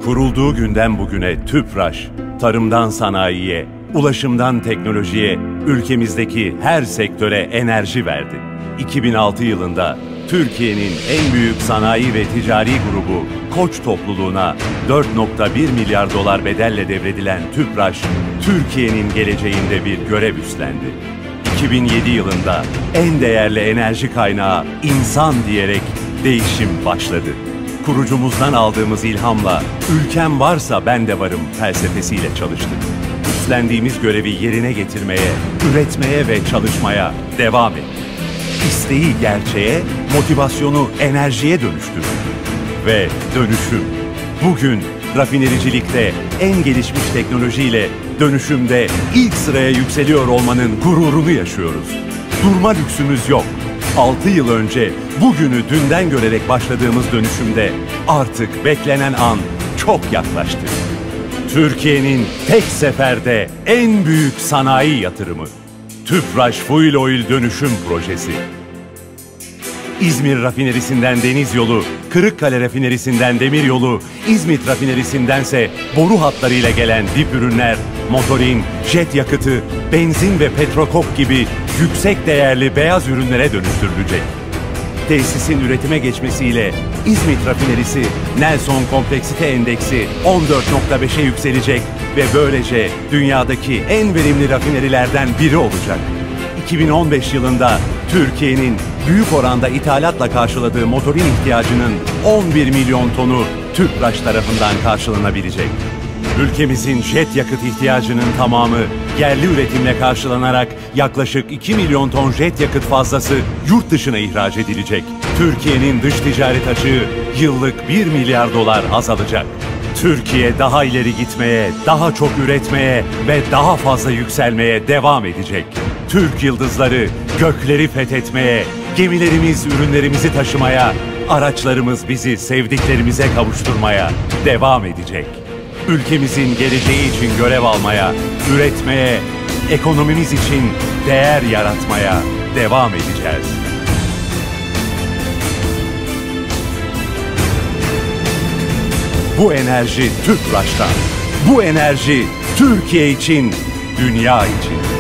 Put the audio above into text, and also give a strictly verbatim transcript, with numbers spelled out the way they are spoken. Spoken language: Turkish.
Kurulduğu günden bugüne Tüpraş, tarımdan sanayiye, ulaşımdan teknolojiye, ülkemizdeki her sektöre enerji verdi. iki bin altı yılında Türkiye'nin en büyük sanayi ve ticari grubu Koç topluluğuna dört nokta bir milyar dolar bedelle devredilen Tüpraş, Türkiye'nin geleceğinde bir görev üstlendi. iki bin yedi yılında en değerli enerji kaynağı insan diyerek değişim başladı. Kurucumuzdan aldığımız ilhamla ülkem varsa ben de varım felsefesiyle çalıştık. Üstlendiğimiz görevi yerine getirmeye, üretmeye ve çalışmaya devam ettik. İsteği gerçeğe, motivasyonu enerjiye dönüştürdük. Ve dönüşüm. Bugün rafinericilikte en gelişmiş teknolojiyle dönüşümde ilk sıraya yükseliyor olmanın gururunu yaşıyoruz. Durma lüksümüz yok. altı yıl önce bugünü dünden görerek başladığımız dönüşümde artık beklenen an çok yaklaştı. Türkiye'nin tek seferde en büyük sanayi yatırımı. Tüpraş Fuel Oil Dönüşüm Projesi. İzmir rafinerisinden deniz yolu, Kırıkkale rafinerisinden demir yolu, İzmit rafinerisindense boru hatlarıyla gelen dip ürünler, motorin, jet yakıtı, benzin ve petrokok gibi yüksek değerli beyaz ürünlere dönüştürülecek. Tesisin üretime geçmesiyle İzmit rafinerisi Nelson Kompleksite Endeksi on dört nokta beşe yükselecek ve böylece dünyadaki en verimli rafinerilerden biri olacak. iki bin on beş yılında Türkiye'nin büyük oranda ithalatla karşıladığı motorin ihtiyacının on bir milyon tonu Tüpraş tarafından karşılanabilecek. Ülkemizin jet yakıt ihtiyacının tamamı yerli üretimle karşılanarak yaklaşık iki milyon ton jet yakıt fazlası yurt dışına ihraç edilecek. Türkiye'nin dış ticaret açığı yıllık bir milyar dolar azalacak. Türkiye daha ileri gitmeye, daha çok üretmeye ve daha fazla yükselmeye devam edecek. Türk yıldızları gökleri fethetmeye, gemilerimiz ürünlerimizi taşımaya, araçlarımız bizi sevdiklerimize kavuşturmaya devam edecek. Ülkemizin geleceği için görev almaya, üretmeye, ekonomimiz için değer yaratmaya devam edeceğiz. Bu enerji Tüpraş'tan. Bu enerji Türkiye için, dünya için.